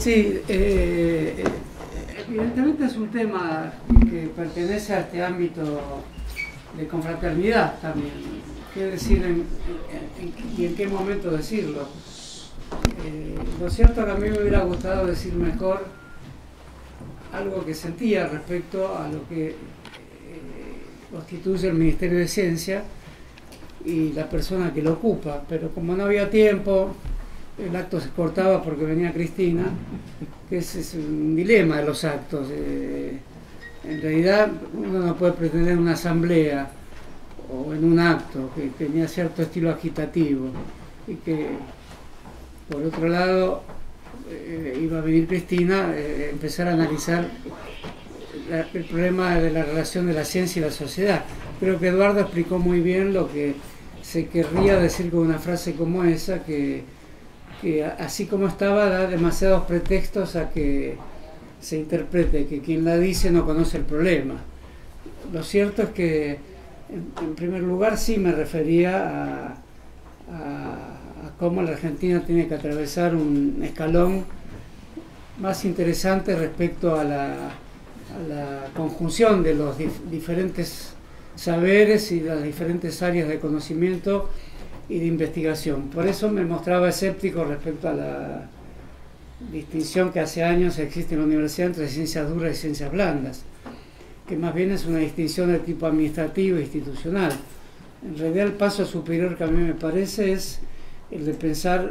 Sí, evidentemente es un tema que pertenece a este ámbito de confraternidad también. ¿Qué decir y en qué momento decirlo? Lo cierto es que a mí me hubiera gustado decir mejor algo que sentía respecto a lo que constituye el Ministerio de Ciencia y la persona que lo ocupa, pero como no había tiempo, el acto se cortaba porque venía Cristina, que ese es un dilema de los actos. En realidad uno no puede pretender en una asamblea o en un acto que tenía cierto estilo agitativo y que por otro lado iba a venir Cristina, empezar a analizar el problema de la relación de la ciencia y la sociedad. Creo que Eduardo explicó muy bien lo que se querría decir con una frase como esa, que así como estaba da demasiados pretextos a que se interprete que quien la dice no conoce el problema. Lo cierto es que en primer lugar sí me refería a cómo la Argentina tiene que atravesar un escalón más interesante respecto a la conjunción de los diferentes saberes y las diferentes áreas de conocimiento y de investigación. Por eso me mostraba escéptico respecto a la distinción que hace años existe en la universidad entre ciencias duras y ciencias blandas, que más bien es una distinción de tipo administrativo e institucional. En realidad el paso superior que a mí me parece es el de pensar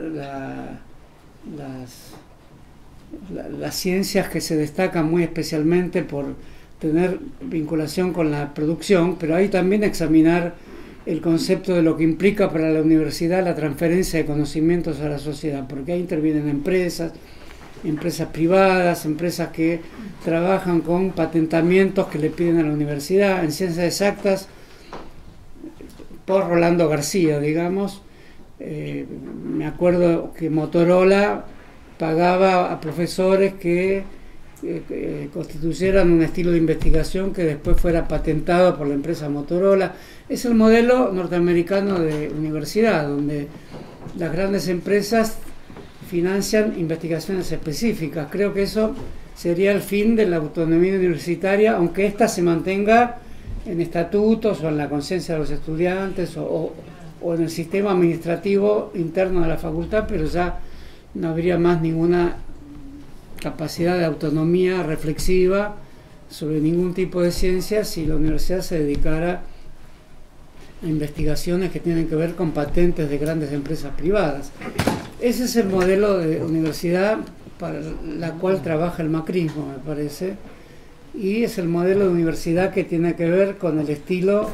las ciencias que se destacan muy especialmente por tener vinculación con la producción, pero hay también examinar el concepto de lo que implica para la universidad la transferencia de conocimientos a la sociedad, porque ahí intervienen empresas privadas, empresas que trabajan con patentamientos que le piden a la universidad. En ciencias exactas, por Rolando García, digamos, me acuerdo que Motorola pagaba a profesores que constituyeran un estilo de investigación que después fuera patentado por la empresa Motorola. Es el modelo norteamericano de universidad, donde las grandes empresas financian investigaciones específicas. Creo que eso sería el fin de la autonomía universitaria, aunque ésta se mantenga en estatutos o en la conciencia de los estudiantes o en el sistema administrativo interno de la facultad, pero ya no habría más ninguna capacidad de autonomía reflexiva sobre ningún tipo de ciencia si la universidad se dedicara a investigaciones que tienen que ver con patentes de grandes empresas privadas. Ese es el modelo de universidad para la cual trabaja el macrismo, me parece, y es el modelo de universidad que tiene que ver con el estilo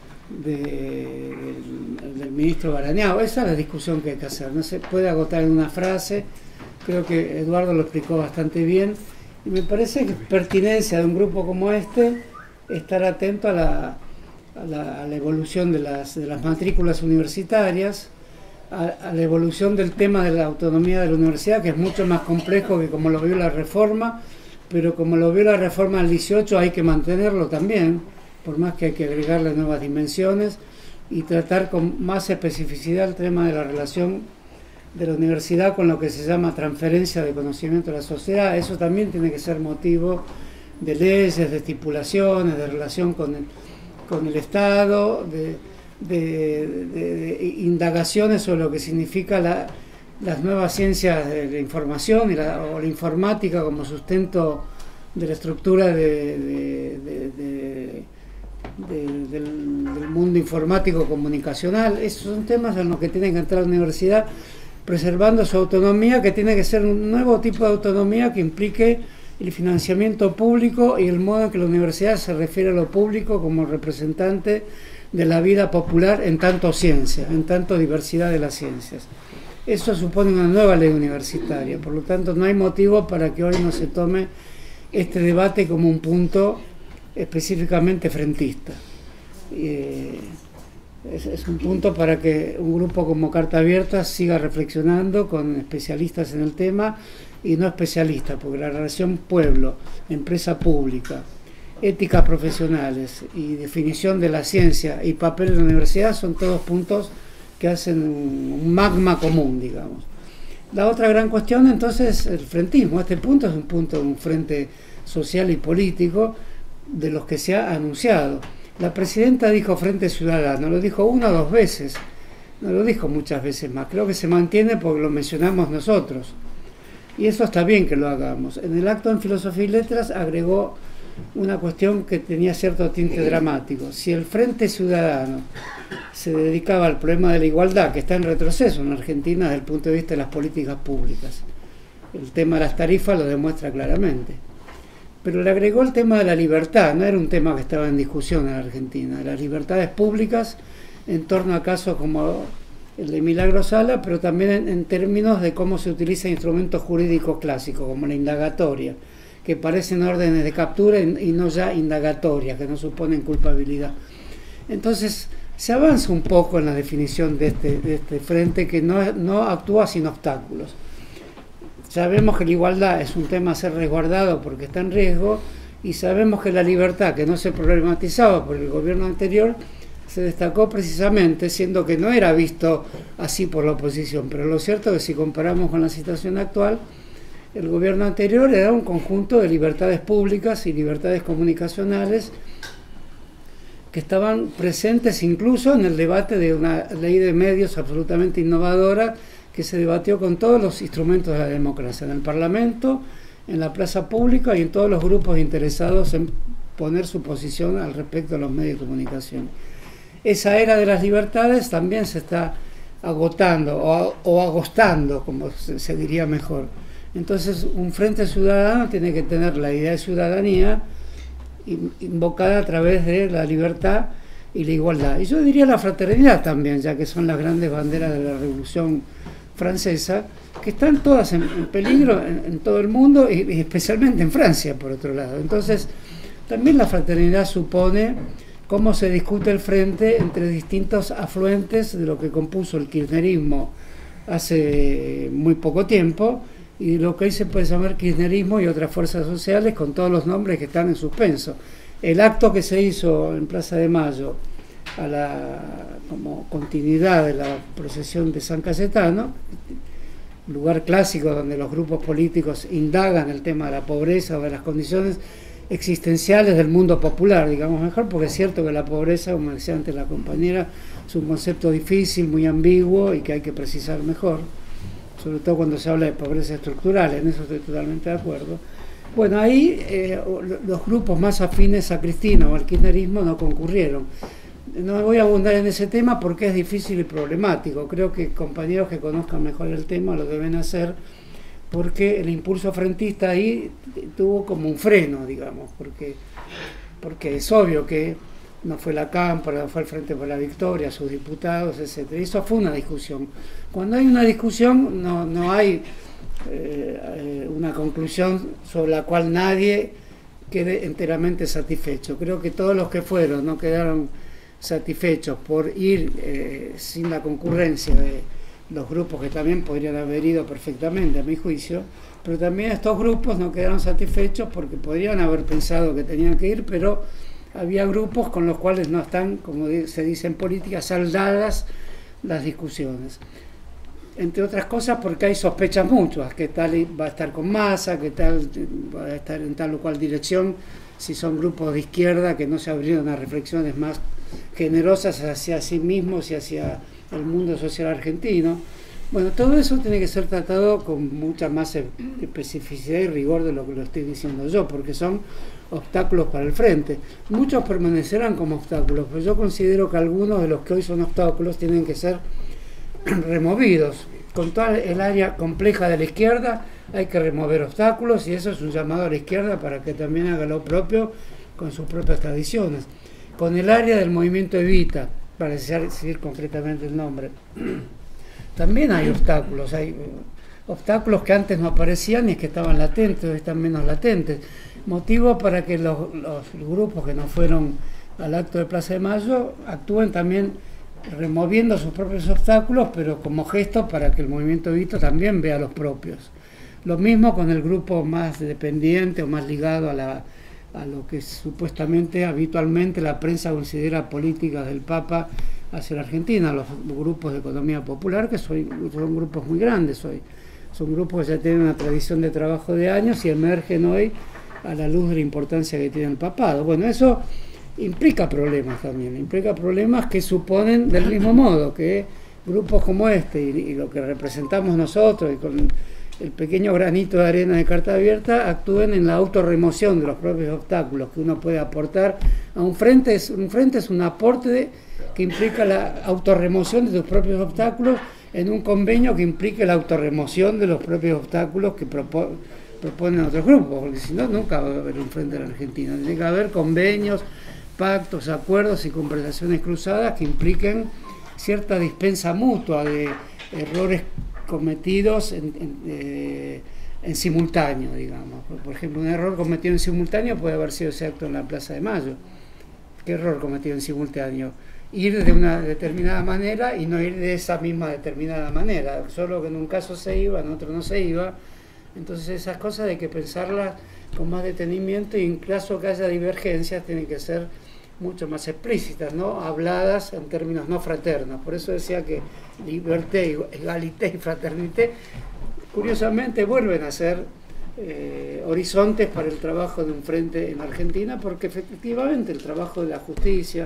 del ministro Barañao. Esa es la discusión que hay que hacer, no se puede agotar en una frase. Creo que Eduardo lo explicó bastante bien y me parece que es pertinencia de un grupo como este estar atento a la evolución de las matrículas universitarias, a la evolución del tema de la autonomía de la universidad, que es mucho más complejo que como lo vio la reforma, pero como lo vio la reforma del 18 hay que mantenerlo también, por más que hay que agregarle nuevas dimensiones y tratar con más especificidad el tema de la relación de la universidad con lo que se llama transferencia de conocimiento a la sociedad. Eso también tiene que ser motivo de leyes, de estipulaciones, de relación con el Estado, de indagaciones sobre lo que significa las nuevas ciencias de la información o la informática como sustento de la estructura del mundo informático comunicacional. Esos son temas en los que tiene que entrar la universidad, preservando su autonomía, que tiene que ser un nuevo tipo de autonomía que implique el financiamiento público y el modo en que la universidad se refiere a lo público como representante de la vida popular en tanto ciencia, en tanto diversidad de las ciencias. Eso supone una nueva ley universitaria, por lo tanto no hay motivo para que hoy no se tome este debate como un punto específicamente frentista. Es un punto para que un grupo como Carta Abierta siga reflexionando con especialistas en el tema y no especialistas, porque la relación pueblo, empresa pública, éticas profesionales y definición de la ciencia y papel de la universidad son todos puntos que hacen un magma común, digamos. La otra gran cuestión entonces el frentismo. Este punto es un punto de un frente social y político de los que se ha anunciado. La presidenta dijo Frente Ciudadano, lo dijo una o dos veces, no lo dijo muchas veces más, creo que se mantiene porque lo mencionamos nosotros. Y eso está bien que lo hagamos. En el acto en Filosofía y Letras agregó una cuestión que tenía cierto tinte dramático. Si el Frente Ciudadano se dedicaba al problema de la igualdad, que está en retroceso en Argentina desde el punto de vista de las políticas públicas, el tema de las tarifas lo demuestra claramente. Pero le agregó el tema de la libertad, no era un tema que estaba en discusión en Argentina, las libertades públicas en torno a casos como el de Milagro Sala, pero también en términos de cómo se utilizan instrumentos jurídicos clásicos, como la indagatoria, que parecen órdenes de captura y no ya indagatorias, que no suponen culpabilidad. Entonces, se avanza un poco en la definición de este frente que no actúa sin obstáculos. Sabemos que la igualdad es un tema a ser resguardado porque está en riesgo, y sabemos que la libertad, que no se problematizaba por el gobierno anterior, se destacó precisamente, siendo que no era visto así por la oposición. Pero lo cierto es que si comparamos con la situación actual, el gobierno anterior era un conjunto de libertades públicas y libertades comunicacionales que estaban presentes incluso en el debate de una ley de medios absolutamente innovadora que se debatió con todos los instrumentos de la democracia, en el Parlamento, en la plaza pública y en todos los grupos interesados en poner su posición al respecto de los medios de comunicación. Esa era de las libertades también se está agotando o agostando, como se diría mejor. Entonces, un frente ciudadano tiene que tener la idea de ciudadanía invocada a través de la libertad y la igualdad. Y yo diría la fraternidad también, ya que son las grandes banderas de la Revolución Francesa, que están todas en peligro en todo el mundo y especialmente en Francia, por otro lado. Entonces, también la fraternidad supone cómo se discute el frente entre distintos afluentes de lo que compuso el kirchnerismo hace muy poco tiempo y lo que hoy se puede llamar kirchnerismo y otras fuerzas sociales con todos los nombres que están en suspenso. El acto que se hizo en Plaza de Mayo como continuidad de la procesión de San Cayetano, lugar clásico donde los grupos políticos indagan el tema de la pobreza o de las condiciones existenciales del mundo popular, digamos mejor, porque es cierto que la pobreza, como decía antes la compañera, es un concepto difícil, muy ambiguo y que hay que precisar mejor, sobre todo cuando se habla de pobreza estructural, en eso estoy totalmente de acuerdo. Bueno, ahí los grupos más afines a Cristina o al kirchnerismo no concurrieron. No me voy a abundar en ese tema porque es difícil y problemático. Creo que compañeros que conozcan mejor el tema lo deben hacer, porque el impulso frentista ahí tuvo como un freno, digamos, porque es obvio que no fue la Cámpora, no fue el Frente por la Victoria, sus diputados, etc. Y eso fue una discusión. Cuando hay una discusión no hay una conclusión sobre la cual nadie quede enteramente satisfecho. Creo que todos los que fueron no quedaron satisfechos por ir sin la concurrencia de los grupos que también podrían haber ido perfectamente, a mi juicio, pero también estos grupos no quedaron satisfechos porque podrían haber pensado que tenían que ir, pero había grupos con los cuales no están, como se dice en política, saldadas las discusiones. Entre otras cosas porque hay sospechas mutuas, que tal va a estar con Massa, que tal va a estar en tal o cual dirección, si son grupos de izquierda que no se abrieron a reflexiones más generosas hacia sí mismos y hacia el mundo social argentino. Bueno, todo eso tiene que ser tratado con mucha más especificidad y rigor de lo que lo estoy diciendo yo, porque son obstáculos para el frente. Muchos permanecerán como obstáculos, pero yo considero que algunos de los que hoy son obstáculos tienen que ser removidos. Con toda el área compleja de la izquierda hay que remover obstáculos, y eso es un llamado a la izquierda para que también haga lo propio con sus propias tradiciones. Con el área del movimiento Evita, para decir concretamente el nombre, también hay obstáculos que antes no aparecían y que estaban latentes, hoy están menos latentes. Motivo para que los grupos que no fueron al acto de Plaza de Mayo actúen también removiendo sus propios obstáculos, pero como gesto para que el movimiento Evita también vea los propios. Lo mismo con el grupo más dependiente o más ligado a lo que supuestamente habitualmente la prensa considera políticas del Papa hacia la Argentina, los grupos de economía popular, que son grupos muy grandes hoy. son grupos que ya tienen una tradición de trabajo de años y emergen hoy a la luz de la importancia que tiene el papado. Bueno, eso implica problemas también, implica problemas que suponen del mismo modo que grupos como este y lo que representamos nosotros y con el pequeño granito de arena de Carta Abierta actúen en la autorremoción de los propios obstáculos que uno puede aportar a un frente. Un frente es un aporte que implica la autorremoción de tus propios obstáculos en un convenio que implique la autorremoción de los propios obstáculos que proponen otros grupos, porque si no, nunca va a haber un frente en la Argentina. Tiene que haber convenios, pactos, acuerdos y conversaciones cruzadas que impliquen cierta dispensa mutua de errores cometidos en simultáneo, digamos. Por ejemplo, un error cometido en simultáneo puede haber sido ese acto en la Plaza de Mayo. ¿Qué error cometido en simultáneo? Ir de una determinada manera y no ir de esa misma determinada manera, solo que en un caso se iba, en otro no se iba. Entonces esas cosas hay que pensarlas con más detenimiento y en caso que haya divergencias tienen que ser mucho más explícitas, ¿no? Habladas en términos no fraternos. Por eso decía que liberté, égalité y fraternité curiosamente vuelven a ser horizontes para el trabajo de un frente en Argentina, porque efectivamente el trabajo de la justicia,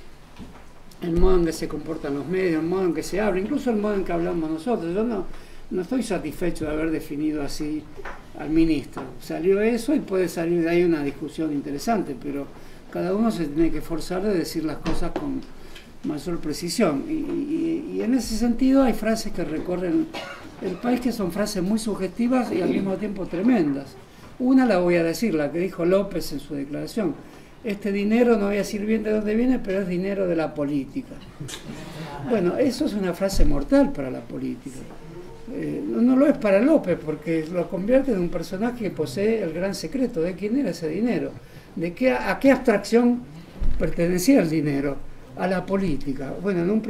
el modo en que se comportan los medios, el modo en que se habla, incluso el modo en que hablamos nosotros. Yo no estoy satisfecho de haber definido así al ministro. Salió eso y puede salir de ahí una discusión interesante, pero cada uno se tiene que esforzar de decir las cosas con mayor precisión. Y en ese sentido hay frases que recorren el país que son frases muy sugestivas y al mismo tiempo tremendas. Una la voy a decir, la que dijo López en su declaración. Este dinero, no voy a decir bien de dónde viene, pero es dinero de la política. Bueno, eso es una frase mortal para la política. No lo es para López, porque lo convierte en un personaje que posee el gran secreto de quién era ese dinero, a qué abstracción pertenecía el dinero, a la política. Bueno, en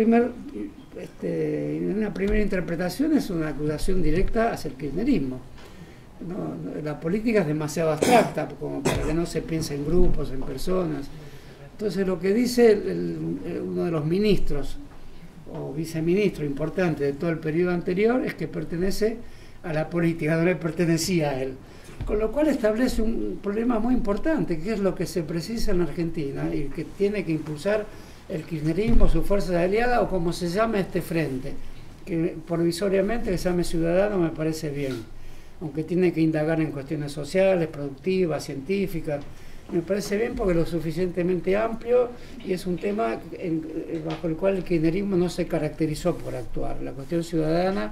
una primera interpretación es una acusación directa hacia el kirchnerismo. La política es demasiado abstracta como para que no se piense en grupos, en personas. Entonces lo que dice uno de los ministros o viceministro importante de todo el periodo anterior es que pertenece a la política, no le pertenecía a él. Con lo cual establece un problema muy importante, que es lo que se precisa en Argentina y que tiene que impulsar el kirchnerismo, sus fuerzas aliadas o como se llame este frente, que provisoriamente se llame Ciudadano me parece bien, aunque tiene que indagar en cuestiones sociales, productivas, científicas. Me parece bien porque es lo suficientemente amplio y es un tema bajo el cual el kirchnerismo no se caracterizó por actuar. La cuestión ciudadana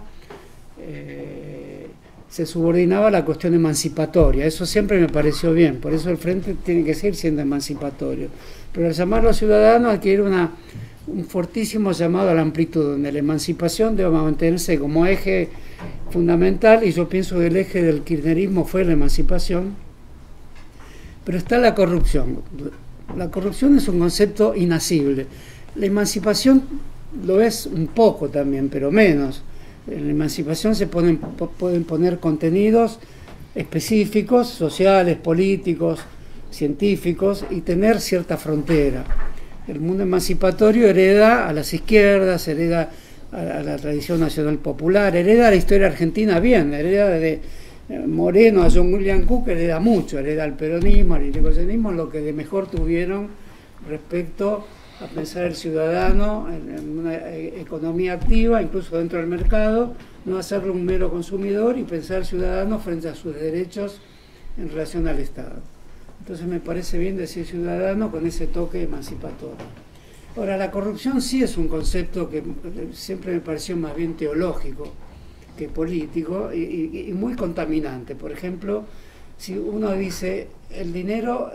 se subordinaba a la cuestión emancipatoria. Eso siempre me pareció bien, por eso el frente tiene que seguir siendo emancipatorio. Pero al llamarlo ciudadano adquiere un fortísimo llamado a la amplitud, donde la emancipación debe mantenerse como eje fundamental, y yo pienso que el eje del kirchnerismo fue la emancipación. Pero está la corrupción. La corrupción es un concepto inasible. La emancipación lo es un poco también, pero menos. En la emancipación se pueden poner contenidos específicos, sociales, políticos, científicos, y tener cierta frontera. El mundo emancipatorio hereda a las izquierdas, hereda a la tradición nacional popular, hereda a la historia argentina bien, hereda de Moreno a John William Cook, hereda mucho, hereda al peronismo, al irigoyenismo, lo que de mejor tuvieron respecto a pensar el ciudadano en una economía activa, incluso dentro del mercado, no hacerlo un mero consumidor y pensar al ciudadano frente a sus derechos en relación al Estado. Entonces me parece bien decir ciudadano con ese toque emancipatorio. Ahora, la corrupción sí es un concepto que siempre me pareció más bien teológico que político y muy contaminante. Por ejemplo, si uno dice el dinero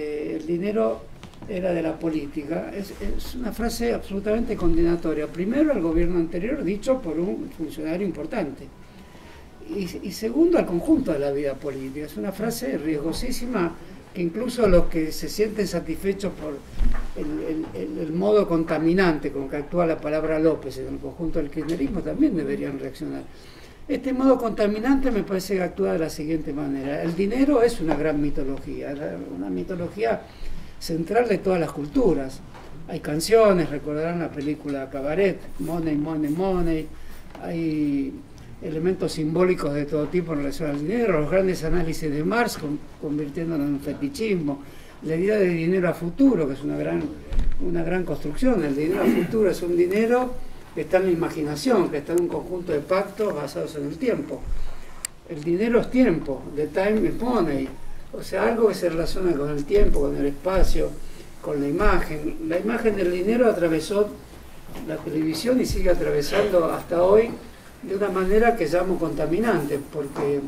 era de la política, es una frase absolutamente condenatoria. Primero, al gobierno anterior, dicho por un funcionario importante. Y segundo, al conjunto de la vida política. Es una frase riesgosísima que incluso los que se sienten satisfechos por el modo contaminante con que actúa la palabra López en el conjunto del kirchnerismo también deberían reaccionar. Este modo contaminante me parece que actúa de la siguiente manera. El dinero es una gran mitología, una mitología central de todas las culturas. Hay canciones, recordarán la película Cabaret, Money, Money, Money. Hay elementos simbólicos de todo tipo en relación al dinero, los grandes análisis de Marx convirtiéndolo en un fetichismo, la idea de dinero a futuro, que es una gran construcción. El dinero a futuro es un dinero que está en la imaginación, que está en un conjunto de pactos basados en el tiempo. El dinero es tiempo, the time is money, o sea, algo que se relaciona con el tiempo, con el espacio, con la imagen. La imagen del dinero atravesó la televisión y sigue atravesando hasta hoy de una manera que llamo contaminante, porque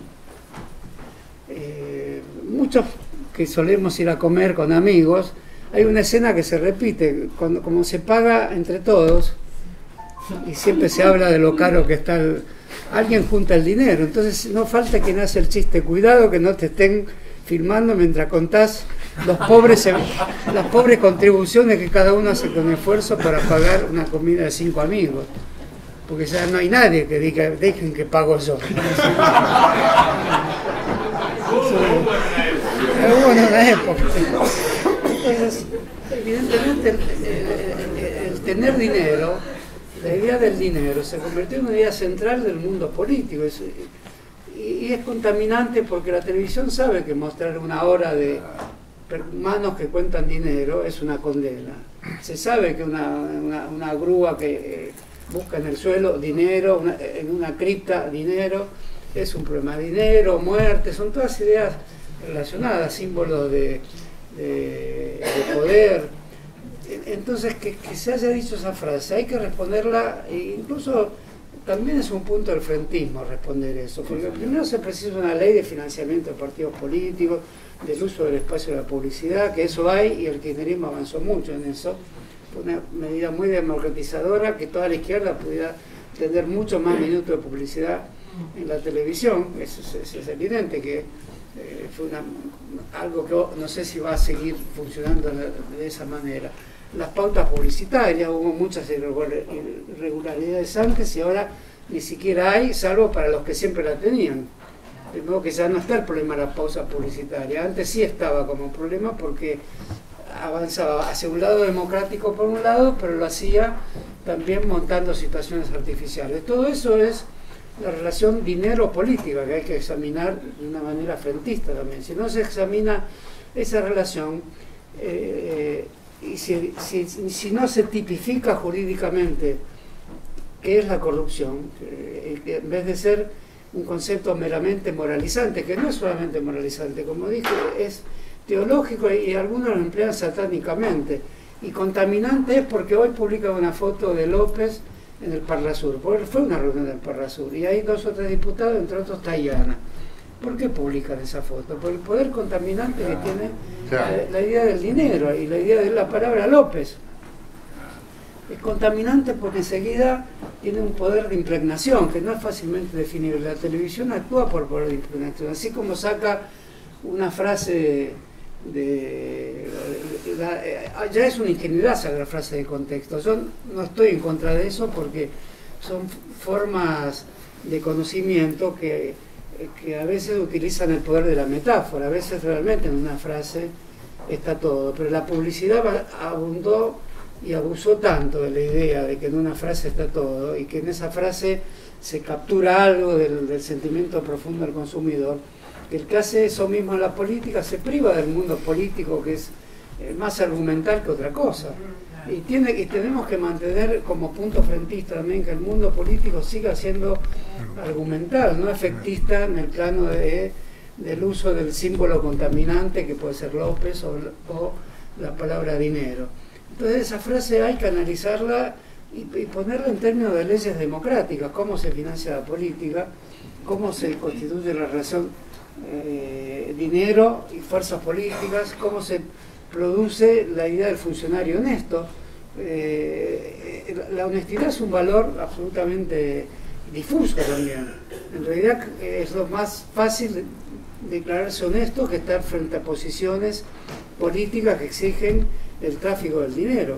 muchos que solemos ir a comer con amigos, hay una escena que se repite, como se paga entre todos, y siempre se habla de lo caro que está alguien junta el dinero, entonces no falta quien hace el chiste, cuidado que no te estén filmando mientras contás las pobres contribuciones que cada uno hace con esfuerzo para pagar una comida de 5 amigos, porque ya no hay nadie que diga, dejen que pago yo. Es bueno la época. Entonces, evidentemente el tener dinero, la idea del dinero se convirtió en una idea central del mundo político, y es contaminante porque la televisión sabe que mostrar una hora de manos que cuentan dinero es una condena. Se sabe que una grúa que busca en el suelo dinero, en una cripta dinero, es un problema. Dinero, muerte, son todas ideas relacionadas, símbolos de poder. Entonces, que se haya dicho esa frase, hay que responderla, e incluso también es un punto del frentismo responder eso, porque primero se precisa una ley de financiamiento de partidos políticos, del uso del espacio de la publicidad, que eso hay, y el kirchnerismo avanzó mucho en eso. Fue una medida muy democratizadora, que toda la izquierda pudiera tener mucho más minutos de publicidad en la televisión. Eso es evidente que fue algo que no sé si va a seguir funcionando de esa manera. Las pautas publicitarias, hubo muchas irregularidades antes y ahora ni siquiera hay, salvo para los que siempre la tenían. De modo que ya no está el problema de la pausa publicitaria. Antes sí estaba como problema porque avanzaba hacia un lado democrático por un lado, pero lo hacía también montando situaciones artificiales. Todo eso es la relación dinero-política que hay que examinar de una manera frentista también. Si no se examina esa relación, y si no se tipifica jurídicamente qué es la corrupción, en vez de ser un concepto meramente moralizante, que no es solamente moralizante, como dije, es teológico y algunos lo emplean satánicamente, y contaminante es porque hoy publican una foto de López en el Parlasur, porque fue una reunión del Parlasur, y hay 2 o 3 diputados, entre otros Tayana. ¿Por qué publican esa foto? Por el poder contaminante que tiene la idea del dinero y la idea de la palabra López. Es contaminante porque enseguida tiene un poder de impregnación que no es fácilmente definible. La televisión actúa por poder de impregnación, así como saca una frase ya es una ingenuidad sacar frase de contexto. Yo no estoy en contra de eso porque son formas de conocimiento que a veces utilizan el poder de la metáfora, a veces realmente en una frase está todo, pero la publicidad abundó y abusó tanto de la idea de que en una frase está todo y que en esa frase se captura algo del sentimiento profundo del consumidor, que el que hace eso mismo en la política se priva del mundo político, que es más argumental que otra cosa. Y tenemos que mantener como punto frentista también que el mundo político siga siendo argumental, no efectista en el plano del uso del símbolo contaminante que puede ser López o la palabra dinero. Entonces esa frase hay que analizarla y ponerla en términos de leyes democráticas, cómo se financia la política, cómo se constituye la relación dinero y fuerzas políticas, cómo se produce la idea del funcionario honesto. La honestidad es un valor absolutamente difuso también. En realidad es lo más fácil declararse honesto que estar frente a posiciones políticas que exigen el tráfico del dinero.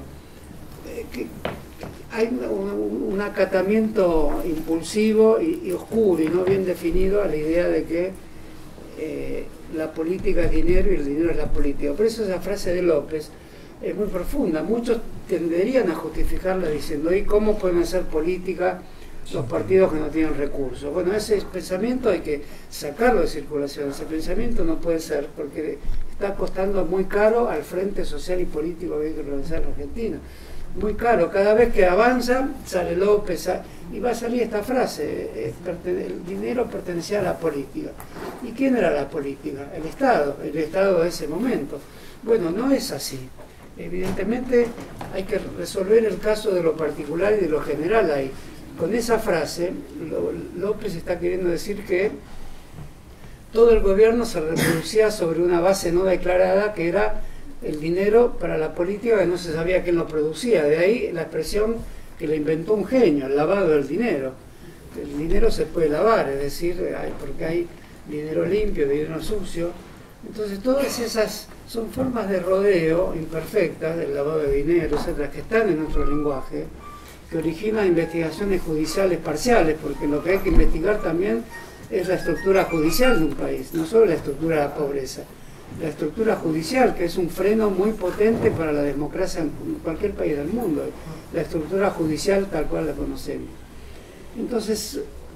Hay un acatamiento impulsivo y oscuro y no bien definido a la idea de que la política es dinero y el dinero es la política. Por eso esa frase de López es muy profunda. Muchos tenderían a justificarla diciendo, ¿y cómo pueden hacer política los partidos que no tienen recursos. Bueno, ese pensamiento hay que sacarlo de circulación, ese pensamiento no puede ser, porque está costando muy caro al frente social y político que hay que organizar en Argentina. Muy caro, cada vez que avanza sale López y va a salir esta frase, el dinero pertenecía a la política. ¿Y quién era la política? El Estado de ese momento. Bueno, no es así. Evidentemente hay que resolver el caso de lo particular y de lo general ahí. Con esa frase, López está queriendo decir que todo el gobierno se reproducía sobre una base no declarada, que era el dinero para la política, que no se sabía quién lo producía. De ahí la expresión que le inventó un genio, el lavado del dinero. El dinero se puede lavar, es decir, porque hay dinero limpio, dinero sucio. Entonces todas esas son formas de rodeo imperfectas del lavado de dinero, etcétera, que están en nuestro lenguaje, que originan investigaciones judiciales parciales, porque lo que hay que investigar también es la estructura judicial de un país, no solo la estructura de la pobreza. La estructura judicial, que es un freno muy potente para la democracia en cualquier país del mundo, la estructura judicial tal cual la conocemos. Entonces,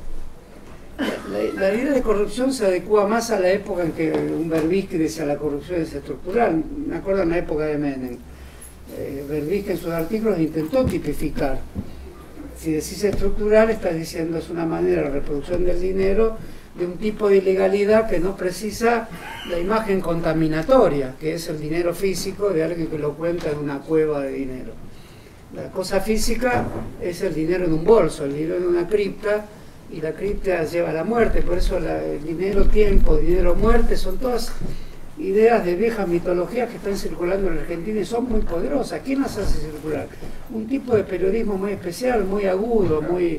la idea de corrupción se adecua más a la época en que Berbisky decía la corrupción es estructural. Me acuerdo en la época de Menem. Berbisky en sus artículos intentó tipificar. Si decís estructural, estás diciendo es una manera de reproducción del dinero de un tipo de ilegalidad que no precisa la imagen contaminatoria, que es el dinero físico de alguien que lo cuenta en una cueva de dinero. La cosa física es el dinero en un bolso, el dinero en una cripta, y la cripta lleva a la muerte. Por eso el dinero tiempo, dinero muerte, son todas ideas de viejas mitologías que están circulando en Argentina y son muy poderosas. ¿Quién las hace circular? Un tipo de periodismo muy especial, muy agudo,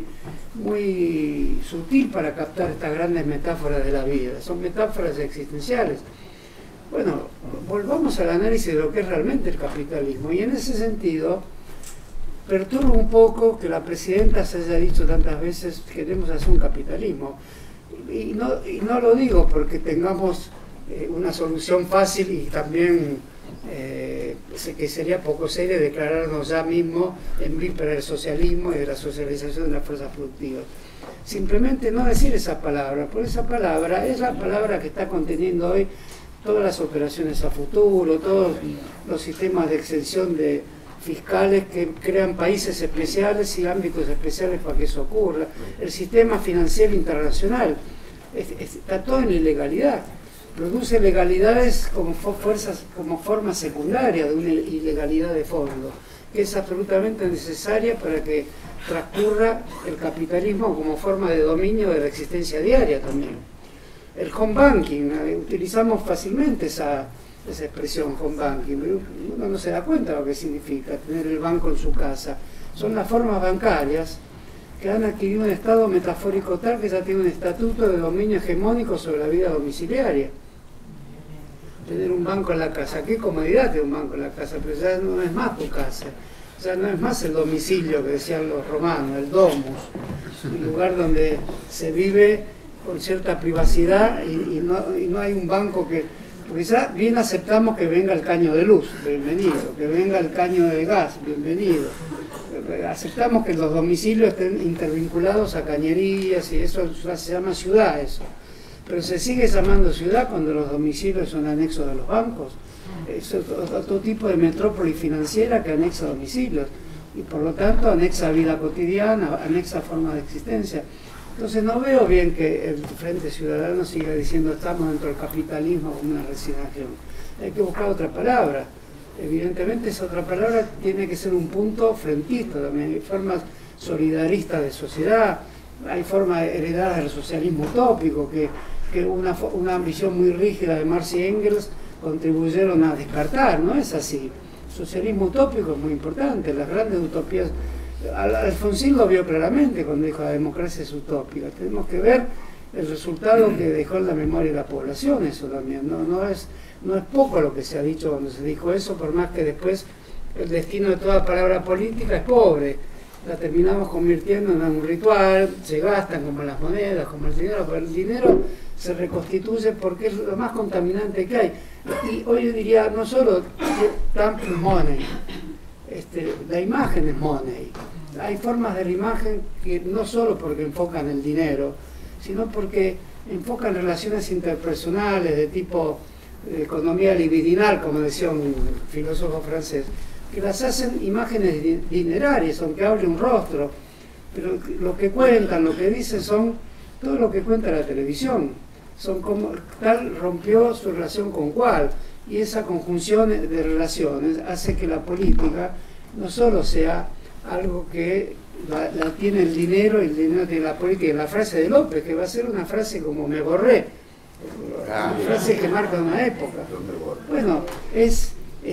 muy sutil para captar estas grandes metáforas de la vida. Son metáforas existenciales. Bueno, volvamos al análisis de lo que es realmente el capitalismo. Y en ese sentido, perturba un poco que la presidenta se haya dicho tantas veces queremos hacer un capitalismo. Y no lo digo porque tengamos una solución fácil y también que sería poco serio declararnos ya mismo en víspera del socialismo y de la socialización de las fuerzas productivas. Simplemente no decir esa palabra, porque esa palabra es la palabra que está conteniendo hoy todas las operaciones a futuro, todos los sistemas de exención de fiscales que crean países especiales y ámbitos especiales para que eso ocurra. El sistema financiero internacional está todo en ilegalidad. Produce legalidades como forma secundaria de una ilegalidad de fondo, que es absolutamente necesaria para que transcurra el capitalismo como forma de dominio de la existencia diaria también. El home banking, utilizamos fácilmente esa expresión home banking, pero uno no se da cuenta de lo que significa tener el banco en su casa. Son las formas bancarias que han adquirido un estado metafórico tal que ya tiene un estatuto de dominio hegemónico sobre la vida domiciliaria. Tener un banco en la casa, qué comodidad tener un banco en la casa, pero ya no es más tu casa, ya no es más el domicilio que decían los romanos, el domus, un lugar donde se vive con cierta privacidad y no hay un banco que... Porque ya bien aceptamos que venga el caño de luz, bienvenido, que venga el caño de gas, bienvenido. Aceptamos que los domicilios estén intervinculados a cañerías y eso se llama ciudad eso. Pero se sigue llamando ciudad cuando los domicilios son anexos de los bancos. Es otro tipo de metrópoli financiera que anexa domicilios y por lo tanto anexa vida cotidiana, anexa forma de existencia. Entonces no veo bien que el Frente Ciudadano siga diciendo estamos dentro del capitalismo como una resignación. Hay que buscar otra palabra. Evidentemente esa otra palabra tiene que ser un punto frentista también. Hay formas solidaristas de sociedad, hay formas heredadas del socialismo utópico que una ambición muy rígida de Marx y Engels contribuyeron a descartar. No es así. El socialismo utópico es muy importante, las grandes utopías. Alfonsín lo vio claramente cuando dijo la democracia es utópica. Tenemos que ver el resultado que dejó en la memoria de la población, eso también. No es poco lo que se ha dicho cuando se dijo eso, por más que después el destino de toda palabra política es pobre. La terminamos convirtiendo en un ritual, se gastan como las monedas, como el dinero, pero el dinero se reconstituye porque es lo más contaminante que hay. Y hoy yo diría, no solo Trump money, la imagen es money. hay formas de la imagen que no solo porque enfocan el dinero, sino porque enfocan relaciones interpersonales de tipo economía libidinal, como decía un filósofo francés, que las hacen imágenes dinerarias, aunque hable un rostro, pero lo que cuentan, lo que dicen son todo lo que cuenta la televisión, son como tal rompió su relación con cual, y esa conjunción de relaciones hace que la política no solo sea algo que la tiene el dinero de la política, la frase de López, que va a ser una frase como me borré, una frase que marca una época. Bueno, es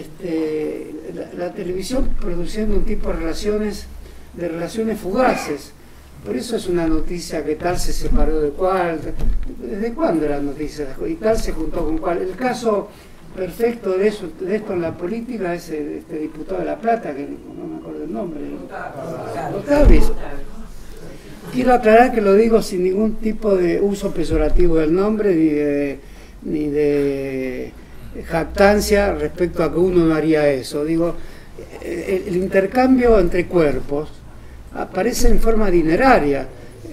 la televisión produciendo un tipo de relaciones fugaces. Por eso es una noticia que tal se separó de cual. ¿Desde cuándo era noticia? Y tal se juntó con cual. El caso perfecto de esto en la política es este diputado de La Plata, que no me acuerdo el nombre. Otavis. Quiero aclarar que lo digo sin ningún tipo de uso peyorativo del nombre ni de jactancia respecto a que uno no haría eso. Digo, el intercambio entre cuerpos aparece en forma dineraria.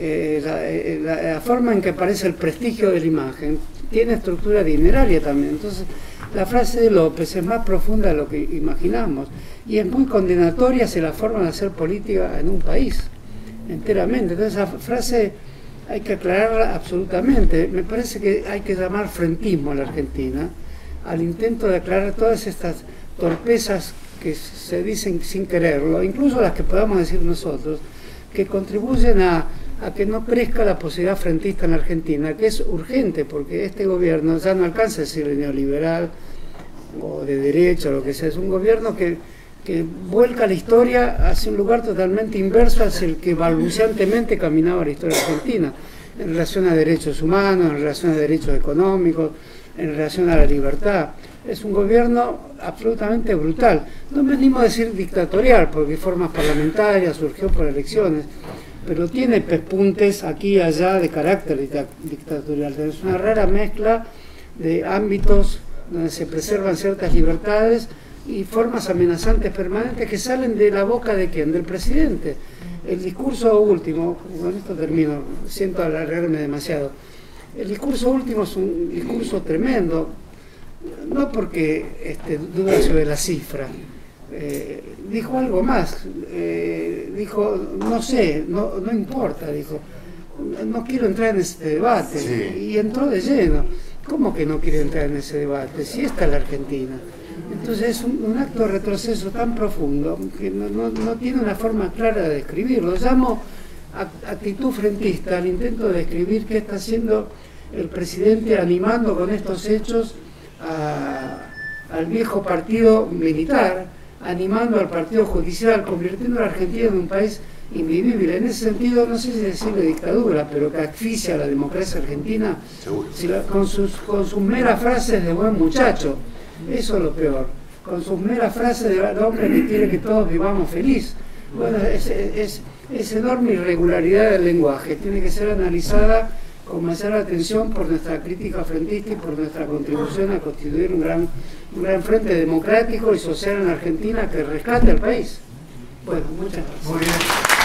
La forma en que aparece el prestigio de la imagen tiene estructura dineraria también. Entonces, la frase de López es más profunda de lo que imaginamos y es muy condenatoria hacia la forma de hacer política en un país, enteramente. Entonces, esa frase hay que aclararla absolutamente. Me parece que hay que llamar frentismo a la Argentina al intento de aclarar todas estas torpezas que se dicen sin quererlo, incluso las que podamos decir nosotros, que contribuyen a que no crezca la posibilidad frentista en la Argentina, que es urgente, porque este gobierno ya no alcanza a ser neoliberal o de derecha o lo que sea, es un gobierno que vuelca la historia hacia un lugar totalmente inverso hacia el que balbuceantemente caminaba la historia argentina, en relación a derechos humanos, en relación a derechos económicos, en relación a la libertad. Es un gobierno absolutamente brutal. No venimos a decir dictatorial, porque formas parlamentarias, surgió por elecciones, pero tiene pespuntes aquí y allá de carácter dictatorial. Es una rara mezcla de ámbitos donde se preservan ciertas libertades y formas amenazantes permanentes que salen de la boca de ¿quién? Del presidente. El discurso último, con esto termino, siento alargarme demasiado, el discurso último es un discurso tremendo, no porque duda sobre la cifra, dijo algo más, dijo, no sé, no importa, dijo, no quiero entrar en ese debate, sí. Y entró de lleno. ¿Cómo que no quiere entrar en ese debate? Si esta es la Argentina. Entonces es un acto de retroceso tan profundo que no tiene una forma clara de describirlo. Llamo actitud frentista al intento de describir qué está haciendo el presidente animando con estos hechos al viejo partido militar, animando al partido judicial, convirtiendo a la Argentina en un país invivible. En ese sentido, no sé si decirle dictadura, pero que asfixia a la democracia argentina con sus meras frases de buen muchacho. Eso es lo peor, con sus meras frases de hombre que quiere que todos vivamos feliz. Bueno, es enorme irregularidad del lenguaje, tiene que ser analizada con mayor atención por nuestra crítica frentista y por nuestra contribución a constituir un gran frente democrático y social en Argentina que rescate al país. Bueno, muchas gracias. Muy bien.